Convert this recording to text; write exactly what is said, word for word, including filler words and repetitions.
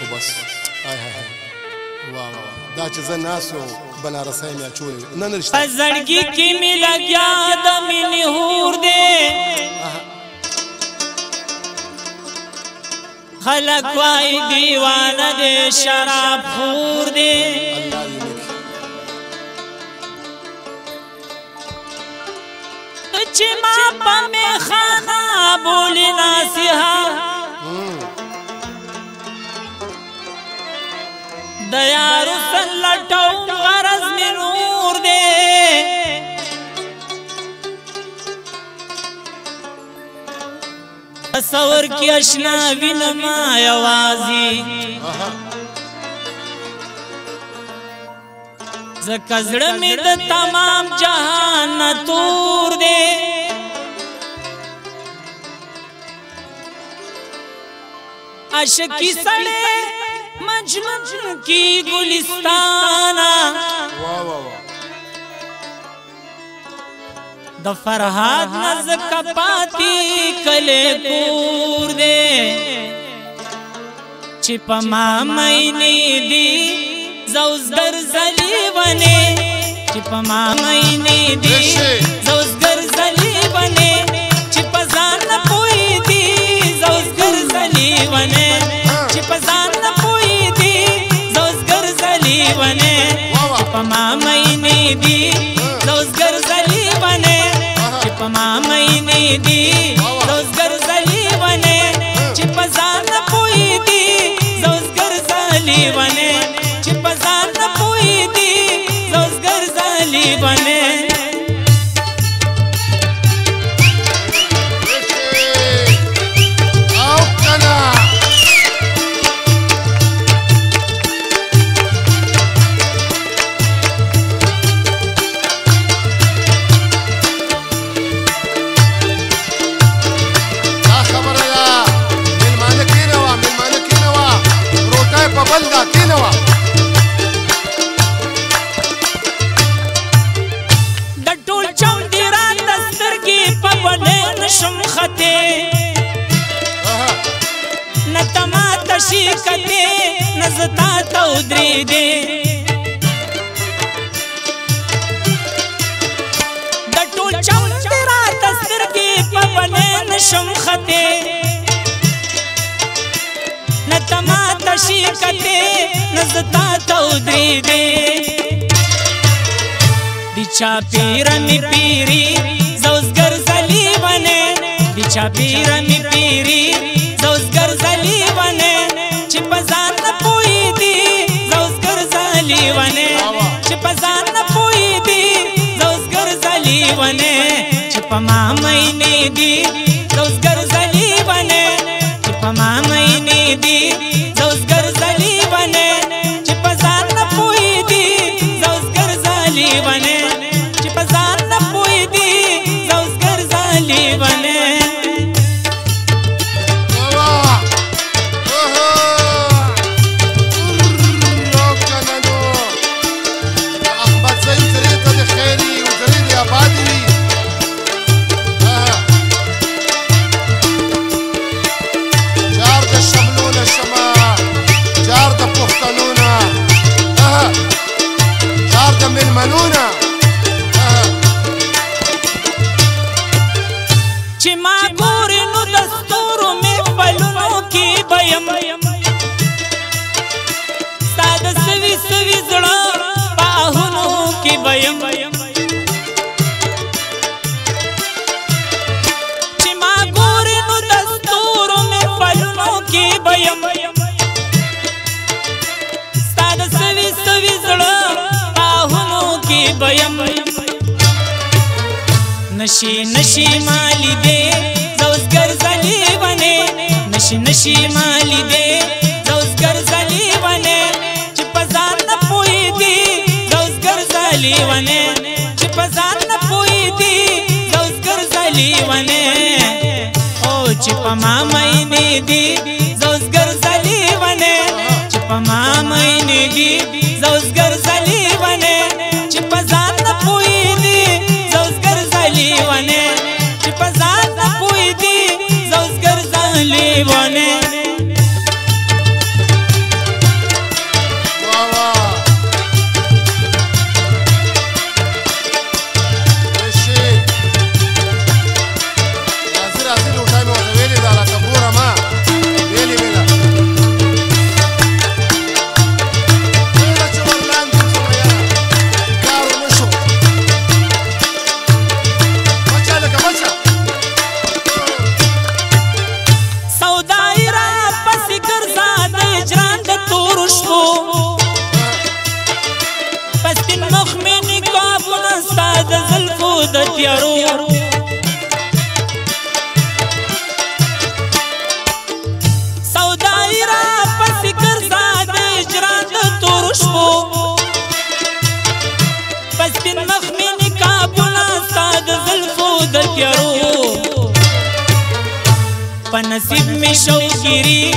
خو بس هاي هاي واه واه دا چې زه ناس یو بنارسۍ مې اچولی نه رشته په زړګي کې مې لګیا د مینې هور دی خلک وایي دیوانه دی شراب خور دی الله دې نیک چې ما په میخانه بولي ناصحه د یارو سن لټوم غرض مې نور دی تصور کې اشنا وینم یوازې ځکه زړه مې د تمام جهان نه تور دی عاشقي سړی مجنون کی گلستانا د فرحات نزک پاتی کله کور دے چې په ما مینې دی زوزګر زلی بنے چې په ما مینې دی زوزګر زلی بنے چې په ځان نه پوي دی زوزګر زلی بنے چې په ځان बने पमा महीने दी रोजगर जली बने पमा महीने दी रोजगर जली बने चिपजान पोई दी रोजगर जली बने चिपजान पोई दी रोजगर जली बने नतमा तशी कते नजता तौद्री दे दटोल चौंदरा तस्तर की पवने नशम खते नतमा तशी कते नजता तौद्री दे दिचा पीरा मी पीरी जोजगर जली बने दिचा पीरा मी पीरी जोजगर जली बने चिपजान पोई दी जोजगर जली बने चिपजान पोई दी जोजगर जली बने चिपमा महीने दी जोजगर जली बने चिपमा महीने दी जोजगर जली बने चिपजान पोई दी जोजगर जली बने चिपजान पोई दी जोजगर जली बने नशी नशी माली दे जोजगर जली बने नशी नशी माली दे जोजगर जली बने चिपजान पोई दी जोजगर जली बने चिपजान पोई दी जोजगर जली बने ओ चिपमा महीने दी जोजगर जली बने चिपमा महीने दी जोजगर जली बने चिपजान पोई दी जोजगर जली बने चिपजान पोई दी जोजगर जली बने نصیب می شوګری